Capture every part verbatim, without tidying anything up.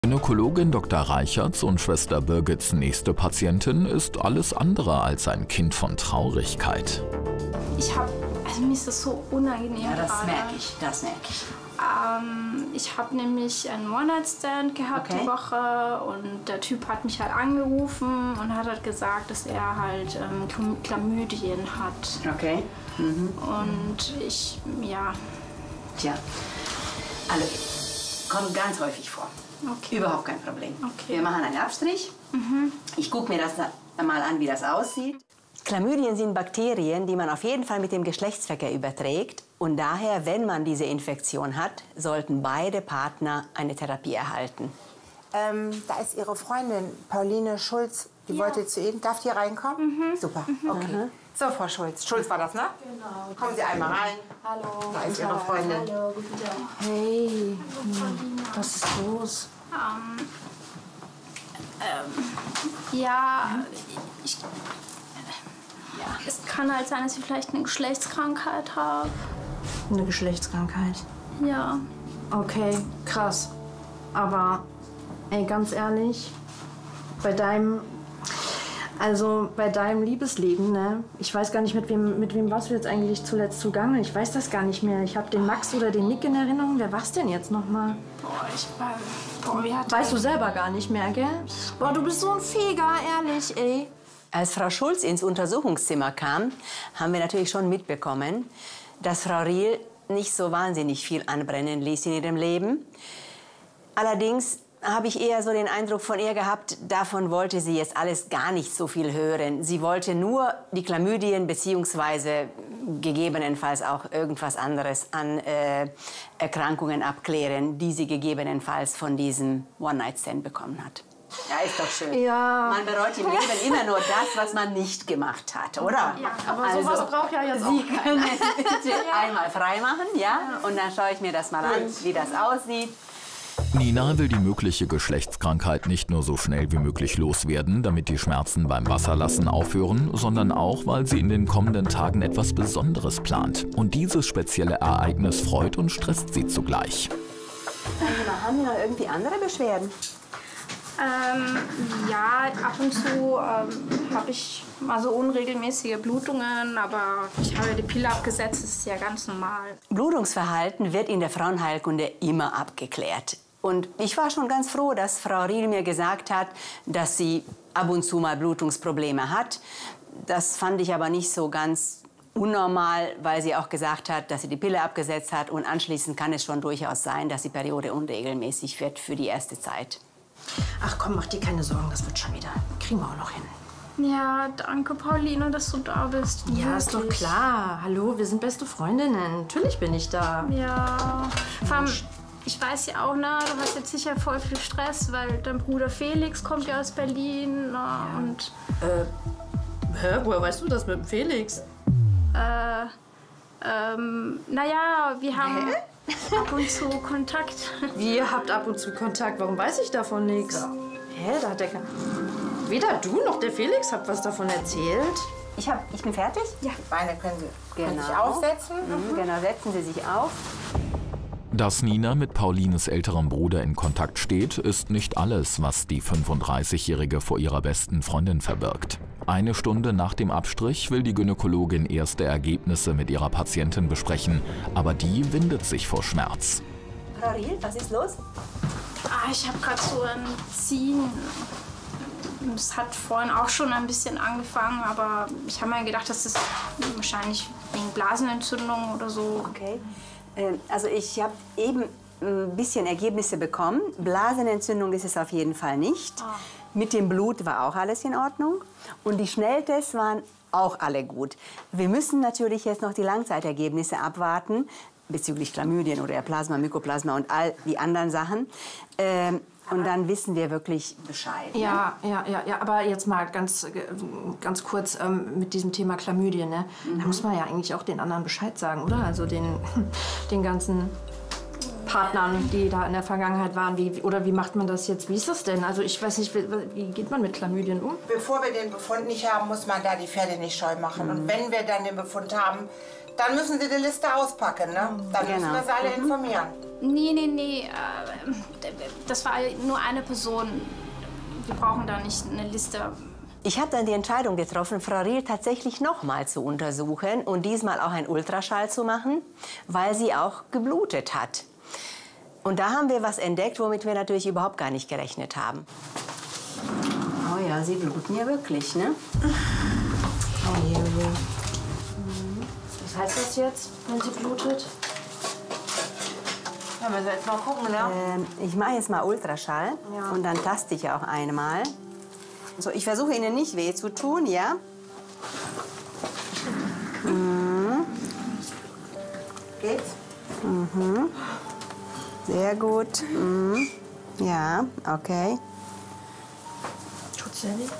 Gynäkologin Doktor Reichertz und Schwester Birgits nächste Patientin ist alles andere als ein Kind von Traurigkeit. Ich habe, also mir ist das so unangenehm. Ja, das gerade. merke ich, das merke ich. Ähm, ich habe nämlich einen One-Night-Stand gehabt Okay. die Woche und der Typ hat mich halt angerufen und hat halt gesagt, dass er halt ähm, Chlamydien hat. Okay. Mhm. Und ich, ja. Tja, alle kommen ganz häufig vor. Okay. Überhaupt kein Problem. Okay. Wir machen einen Abstrich. Mhm. Ich gucke mir das mal an, wie das aussieht. Chlamydien sind Bakterien, die man auf jeden Fall mit dem Geschlechtsverkehr überträgt. Und daher, wenn man diese Infektion hat, sollten beide Partner eine Therapie erhalten. Ähm, da ist Ihre Freundin Pauline Schulz. Die Ja. wollte zu Ihnen. Darf die reinkommen? Mhm. Super, okay. Mhm. So, Frau Schulz. Schulz war das, ne? Genau. Kommen Sie einmal rein. Hallo. Da ist Ihre Freundin. Hallo, guten Tag. Hey, was ist los? Ähm, ähm, ja, ich, ja, es kann halt sein, dass ich vielleicht eine Geschlechtskrankheit habe. Eine Geschlechtskrankheit. Ja. Okay, krass. Aber, ey, ganz ehrlich, bei deinem, also bei deinem Liebesleben, ne? Ich weiß gar nicht, mit wem, mit wem warst du jetzt eigentlich zuletzt zugange? Ich weiß das gar nicht mehr. Ich habe den Max oder den Nick in Erinnerung. Wer war's denn jetzt noch mal? Boah, ich war. Boah, wie hat Weißt du selber gar nicht mehr, gell? Boah, du bist so ein Feger, ehrlich, ey. Als Frau Schulz ins Untersuchungszimmer kam, haben wir natürlich schon mitbekommen, dass Frau Riehl nicht so wahnsinnig viel anbrennen ließ in ihrem Leben. Allerdings habe ich eher so den Eindruck von ihr gehabt, davon wollte sie jetzt alles gar nicht so viel hören. Sie wollte nur die Chlamydien beziehungsweise gegebenenfalls auch irgendwas anderes an äh, Erkrankungen abklären, die sie gegebenenfalls von diesem One-Night-Stand bekommen hat. Ja, ist doch schön. Ja. Man bereut im Leben immer nur das, was man nicht gemacht hat, oder? Ja, Aber Also, sowas braucht ja jetzt auch Sie können bitte einmal freimachen, ja? Und dann schaue ich mir das mal an, wie das aussieht. Nina will die mögliche Geschlechtskrankheit nicht nur so schnell wie möglich loswerden, damit die Schmerzen beim Wasserlassen aufhören, sondern auch, weil sie in den kommenden Tagen etwas Besonderes plant. Und dieses spezielle Ereignis freut und stresst sie zugleich. Haben Sie noch irgendwie andere Beschwerden? Ähm, ja, ab und zu ähm, habe ich mal so unregelmäßige Blutungen, aber ich habe ja die Pille abgesetzt, das ist ja ganz normal. Blutungsverhalten wird in der Frauenheilkunde immer abgeklärt. Und ich war schon ganz froh, dass Frau Riehl mir gesagt hat, dass sie ab und zu mal Blutungsprobleme hat. Das fand ich aber nicht so ganz unnormal, weil sie auch gesagt hat, dass sie die Pille abgesetzt hat. Und anschließend kann es schon durchaus sein, dass die Periode unregelmäßig wird für die erste Zeit. Ach komm, mach dir keine Sorgen, das wird schon wieder. Kriegen wir auch noch hin. Ja, danke Pauline, dass du da bist. Ja, ist doch Wirklich. klar. Hallo, wir sind beste Freundinnen. Natürlich bin ich da. Ja, vor allem, ich weiß ja auch, ne, du hast jetzt sicher voll viel Stress, weil dein Bruder Felix kommt ja aus Berlin. Ne, ja. Und Äh, hä, woher weißt du das mit dem Felix? äh, ähm, naja, wir haben Hä? ab und zu Kontakt. Ihr habt ab und zu Kontakt. Warum weiß ich davon nichts? Hä, da hat der... Weder du noch der Felix habt was davon erzählt. Ich, hab, ich bin fertig? Ja. Die Beine können Sie können Genau. sich aufsetzen. Mhm, genau, setzen Sie sich auf. Dass Nina mit Paulines älterem Bruder in Kontakt steht, ist nicht alles, was die fünfunddreißigjährige vor ihrer besten Freundin verbirgt. Eine Stunde nach dem Abstrich will die Gynäkologin erste Ergebnisse mit ihrer Patientin besprechen, aber die windet sich vor Schmerz. Frau Riehl, was ist los? Ah, ich habe gerade so ein Ziehen. Es hat vorhin auch schon ein bisschen angefangen, aber ich habe mir gedacht, das ist wahrscheinlich wegen Blasenentzündung oder so. Okay. Ähm, Also ich habe eben ein bisschen Ergebnisse bekommen. Blasenentzündung ist es auf jeden Fall nicht. Ah. Mit dem Blut war auch alles in Ordnung. Und die Schnelltests waren auch alle gut. Wir müssen natürlich jetzt noch die Langzeitergebnisse abwarten, bezüglich Chlamydien oder Plasma, Mykoplasma und all die anderen Sachen. Ähm, und dann wissen wir wirklich Bescheid. Ne? Ja, ja, ja, ja, aber jetzt mal ganz, äh, ganz kurz ähm, mit diesem Thema Chlamydien, ne? Mhm. Da muss man ja eigentlich auch den anderen Bescheid sagen, oder? Also den, den ganzen Partnern, die da in der Vergangenheit waren. Wie, oder wie macht man das jetzt? Wie ist das denn? Also ich weiß nicht, wie, wie geht man mit Chlamydien um? Bevor wir den Befund nicht haben, muss man da die Pferde nicht scheu machen. Und wenn wir dann den Befund haben, Dann müssen Sie die Liste auspacken, ne? Dann Genau. müssen wir Sie alle informieren. Nee, nee, nee. Äh, das war nur eine Person. Wir brauchen da nicht eine Liste. Ich habe dann die Entscheidung getroffen, Frau Riel tatsächlich noch mal zu untersuchen und diesmal auch einen Ultraschall zu machen, weil sie auch geblutet hat. Und da haben wir was entdeckt, womit wir natürlich überhaupt gar nicht gerechnet haben. Oh ja, Sie bluten ja wirklich, ne? Oh je, oh je. Was heißt das jetzt, wenn sie blutet? Ja, müssen wir jetzt mal gucken, ne? Ähm, ich mache jetzt mal Ultraschall Ja. und dann taste ich auch einmal. So, ich versuche Ihnen nicht weh zu tun, ja? Mhm. Geht's? Mhm. Sehr gut. Mhm. Ja, okay. Tut's sehr weh?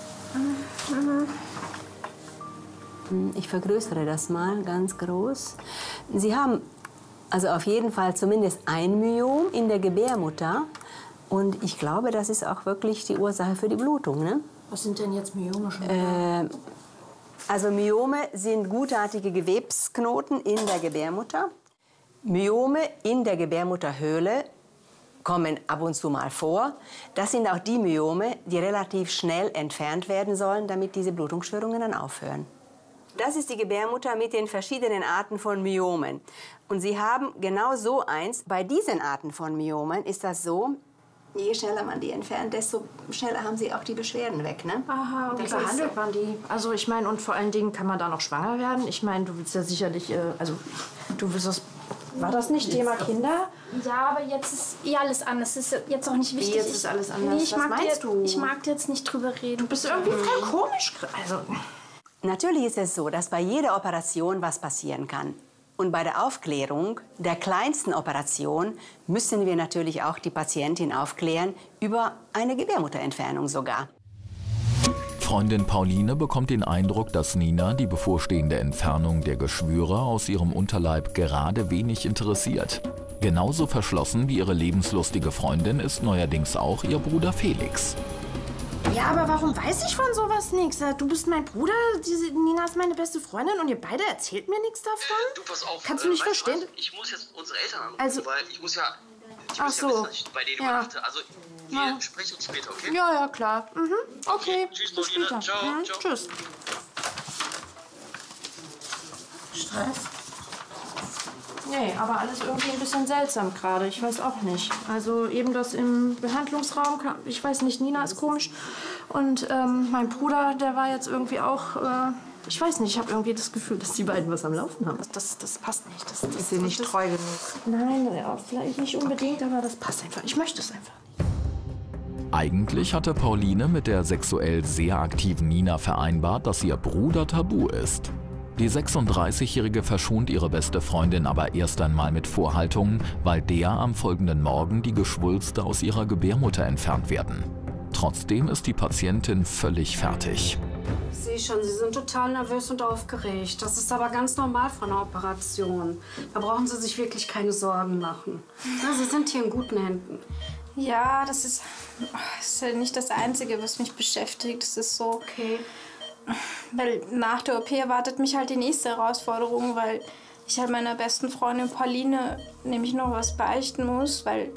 Ich vergrößere das mal ganz groß. Sie haben also auf jeden Fall zumindest ein Myom in der Gebärmutter. Und ich glaube, das ist auch wirklich die Ursache für die Blutung, ne? Was sind denn jetzt Myome schon? Äh, also Myome sind gutartige Gewebsknoten in der Gebärmutter. Myome in der Gebärmutterhöhle kommen ab und zu mal vor. Das sind auch die Myome, die relativ schnell entfernt werden sollen, damit diese Blutungsstörungen dann aufhören. Das ist die Gebärmutter mit den verschiedenen Arten von Myomen. Und Sie haben genau so eins. Bei diesen Arten von Myomen ist das so, je schneller man die entfernt, desto schneller haben Sie auch die Beschwerden weg, ne? Aha, wie behandelt man die? Also ich meine, und vor allen Dingen kann man da noch schwanger werden? Ich meine, du willst ja sicherlich, äh, also du willst das, war das nicht Thema Kinder? Ja, aber jetzt ist eh alles anders. Das ist jetzt auch nicht wichtig. jetzt ist alles anders? Nee, ich Was mag meinst dir, du? Ich mag jetzt nicht drüber reden. Bist du irgendwie voll komisch? Also, Natürlich ist es so, dass bei jeder Operation was passieren kann. Und bei der Aufklärung der kleinsten Operation müssen wir natürlich auch die Patientin aufklären über eine Gebärmutterentfernung sogar. Freundin Pauline bekommt den Eindruck, dass Nina die bevorstehende Entfernung der Geschwüre aus ihrem Unterleib gerade wenig interessiert. Genauso verschlossen wie ihre lebenslustige Freundin ist neuerdings auch ihr Bruder Felix. ja, aber warum weiß ich von sowas nichts? Du bist mein Bruder, diese Nina ist meine beste Freundin und ihr beide erzählt mir nichts davon? Äh, du, pass auf. Kannst du nicht äh, weißt verstehen? was? Ich muss jetzt unsere Eltern anrufen, Also- weil ich muss ja... Ich Ach muss ja so. wissen, dass ich bei denen Ja. übernachte. Also, wir Ja. sprechen uns später, okay? Ja, ja, klar. Mhm. Okay, Tschüss, bis Pauline. später. Ciao, Mhm. ciao. Tschüss. Stress? Nee, aber alles irgendwie ein bisschen seltsam gerade. Ich weiß auch nicht. Also eben das im Behandlungsraum, kam, ich weiß nicht, Nina ist komisch. Und ähm, mein Bruder, der war jetzt irgendwie auch, äh, ich weiß nicht, ich habe irgendwie das Gefühl, dass die beiden was am Laufen haben. Das, das, das passt nicht. Das, das, Ist sie nicht das, treu genug? Nein, ja, vielleicht nicht unbedingt, aber das passt einfach. Ich möchte es einfach nicht. Eigentlich hatte Pauline mit der sexuell sehr aktiven Nina vereinbart, dass ihr Bruder tabu ist. Die sechsunddreißigjährige verschont ihre beste Freundin aber erst einmal mit Vorhaltungen, weil der am folgenden Morgen die Geschwulste aus ihrer Gebärmutter entfernt werden. Trotzdem ist die Patientin völlig fertig. Ich sehe schon, Sie sind total nervös und aufgeregt. Das ist aber ganz normal von einer Operation. Da brauchen Sie sich wirklich keine Sorgen machen. Ja, Sie sind hier in guten Händen. Ja, das ist, das ist ja nicht das Einzige, was mich beschäftigt. Es ist so, Okay. weil nach der O P erwartet mich halt die nächste Herausforderung, weil ich halt meiner besten Freundin Pauline nämlich noch was beichten muss, weil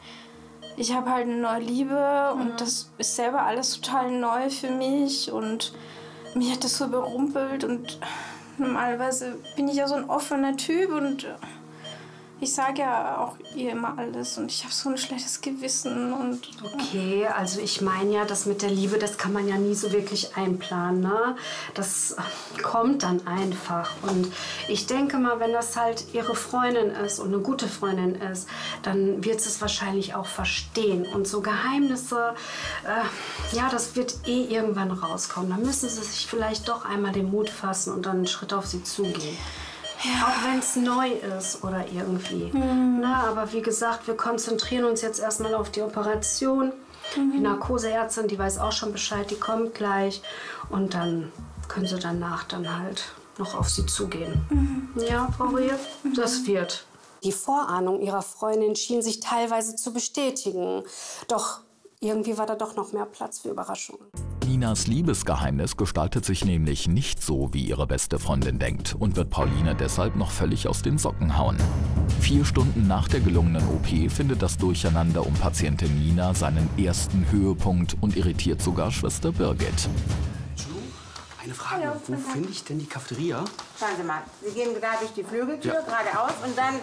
ich habe halt eine neue Liebe und das ist selber alles total neu für mich und mich hat das so überrumpelt und normalerweise bin ich ja so ein offener Typ und ich sage ja auch ihr immer alles und ich habe so ein schlechtes Gewissen und Okay, also ich meine ja, das mit der Liebe, das kann man ja nie so wirklich einplanen, ne? Das kommt dann einfach. Und ich denke mal, wenn das halt ihre Freundin ist und eine gute Freundin ist, dann wird sie es wahrscheinlich auch verstehen. Und so Geheimnisse, äh, ja, das wird eh irgendwann rauskommen. Da müssen sie sich vielleicht doch einmal den Mut fassen und dann einen Schritt auf sie zugehen. Ja. Auch wenn es neu ist oder irgendwie. Mhm. Na, aber wie gesagt, wir konzentrieren uns jetzt erstmal auf die Operation. Mhm. Die Narkoseärztin, die weiß auch schon Bescheid, die kommt gleich. Und dann können sie danach dann halt noch auf sie zugehen. Mhm. Ja, Frau Riel, mhm. das wird. Die Vorahnung ihrer Freundin schien sich teilweise zu bestätigen. Doch irgendwie war da doch noch mehr Platz für Überraschungen. Ninas Liebesgeheimnis gestaltet sich nämlich nicht so, wie ihre beste Freundin denkt und wird Pauline deshalb noch völlig aus den Socken hauen. Vier Stunden nach der gelungenen O P findet das Durcheinander um Patientin Nina seinen ersten Höhepunkt und irritiert sogar Schwester Birgit. Eine Frage, Hallo, wo finde ich denn die Cafeteria? Schauen Sie mal, Sie gehen gerade durch die Flügeltür, Ja. geradeaus und dann...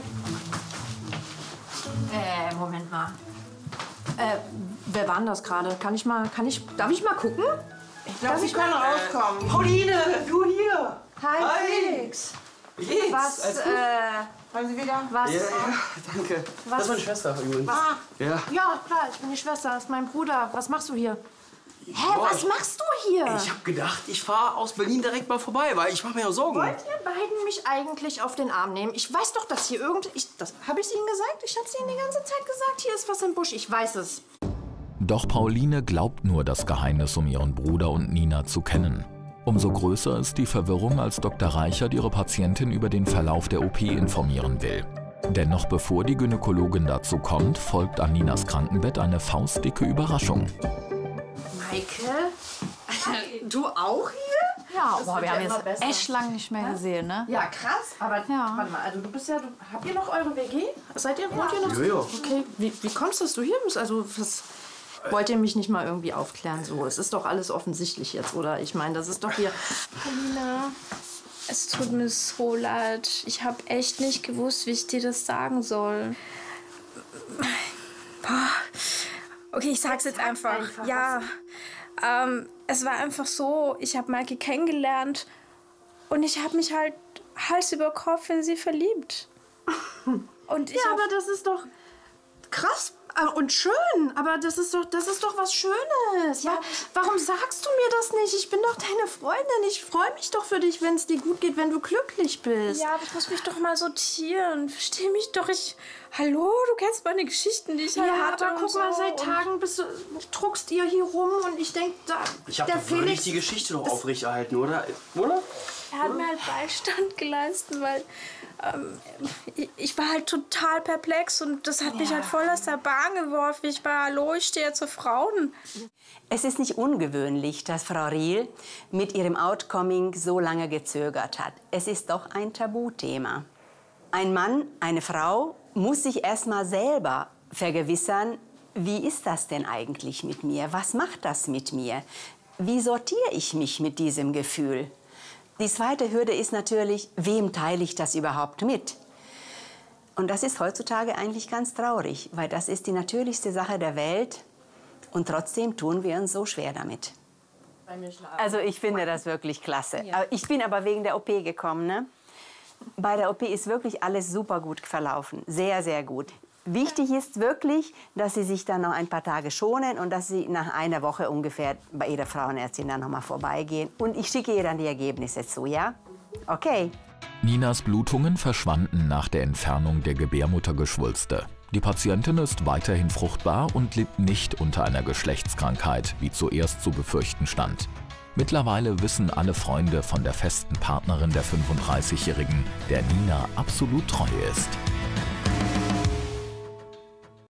Äh, Moment mal. Äh, wer war denn das gerade? Kann ich mal, kann ich, darf ich mal gucken? Ich glaube, Sie können rauskommen. Pauline, du hier! Hi, Hi. Felix. Wie geht's? Was, Alles äh, gut? Wollen Sie wieder? was? Ja, ja, danke. Was? Das ist meine Schwester übrigens. Ah, Ja. Ja, klar, ich bin die Schwester, das ist mein Bruder. Was machst du hier? Hä, Boah, was machst du hier? Ich habe gedacht, ich fahre aus Berlin direkt mal vorbei, weil ich mache mir ja Sorgen. Wollt ihr beiden mich eigentlich auf den Arm nehmen? Ich weiß doch, dass hier irgend... Ich, das habe ich Ihnen gesagt? Ich habe es Ihnen die ganze Zeit gesagt. Hier ist was im Busch. Ich weiß es. Doch Pauline glaubt nur, das Geheimnis um ihren Bruder und Nina zu kennen. Umso größer ist die Verwirrung, als Doktor Reichert ihre Patientin über den Verlauf der O P informieren will. Denn noch bevor die Gynäkologin dazu kommt, folgt an Ninas Krankenbett eine faustdicke Überraschung. Maike? Du auch hier? Ja, Das boah, wird wir ja haben immer jetzt besser. echt lange nicht mehr gesehen, ne? Ja, krass. Aber Ja. warte mal, also du bist ja... Du, habt ihr noch eure W G? Seid ihr, wohnt ihr noch? Ja, ja. Okay, wie, wie kommst du, dass du hier bist? Also, was... Wollt ihr mich nicht mal irgendwie aufklären? So, es ist doch alles offensichtlich jetzt, oder? Ich meine, das ist doch hier... Paulina, es tut mir so leid. Ich habe echt nicht gewusst, wie ich dir das sagen soll. Boah. Okay, ich sag's jetzt einfach. einfach, Ja, ähm, es war einfach so, ich habe Maike kennengelernt und ich habe mich halt Hals über Kopf in sie verliebt. Und ich Ja, hab, aber das ist doch krass und schön. Aber das ist doch, das ist doch was Schönes. Ja, warum sagst du mir das nicht? Ich bin doch deine Freundin. Ich freue mich doch für dich, wenn es dir gut geht, wenn du glücklich bist. ja, aber ich muss mich doch mal sortieren. Versteh mich doch, ich... Hallo, du kennst meine Geschichten, die ich halt Ja, hatte aber und guck so. mal, seit Tagen bist du, druckst ihr hier rum und ich denke, da, Ich habe der doch wirklich Felix... die Geschichte noch aufrechterhalten, oder? Oder? Er hat mir halt Beistand geleistet, weil ähm, ich, ich war halt total perplex und das hat mich halt voll aus der Bahn geworfen. Ich war, hallo, ich stehe zu Frauen. Es ist nicht ungewöhnlich, dass Frau Riehl mit ihrem Outcoming so lange gezögert hat. Es ist doch ein Tabuthema. Ein Mann, eine Frau muss sich erst mal selber vergewissern, wie ist das denn eigentlich mit mir? Was macht das mit mir? Wie sortiere ich mich mit diesem Gefühl? Die zweite Hürde ist natürlich, wem teile ich das überhaupt mit? Und das ist heutzutage eigentlich ganz traurig, weil das ist die natürlichste Sache der Welt. Und trotzdem tun wir uns so schwer damit. Also ich finde das wirklich klasse. Ja. Ich bin aber wegen der O P gekommen, ne? Bei der O P ist wirklich alles super gut verlaufen. Sehr, sehr gut. Wichtig ist wirklich, dass Sie sich dann noch ein paar Tage schonen und dass Sie nach einer Woche ungefähr bei Ihrer Frauenärztin dann noch mal vorbeigehen. Und ich schicke ihr dann die Ergebnisse zu, ja? Okay. Ninas Blutungen verschwanden nach der Entfernung der Gebärmuttergeschwulste. Die Patientin ist weiterhin fruchtbar und litt nicht unter einer Geschlechtskrankheit, wie zuerst zu befürchten stand. Mittlerweile wissen alle Freunde von der festen Partnerin der fünfunddreißigjährigen, der Nina absolut treu ist.